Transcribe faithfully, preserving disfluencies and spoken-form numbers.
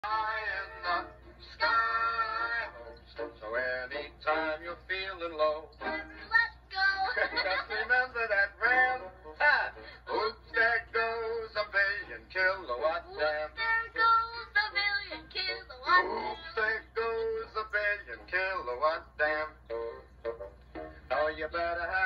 in the sky. So anytime you're feeling low, Let's go. just remember that ram. Ha! Oops, there goes a billion kilowatt Oops, dam. there goes the billion kilowatt Oops, there goes a billion kilowatt dam. Oh, you better have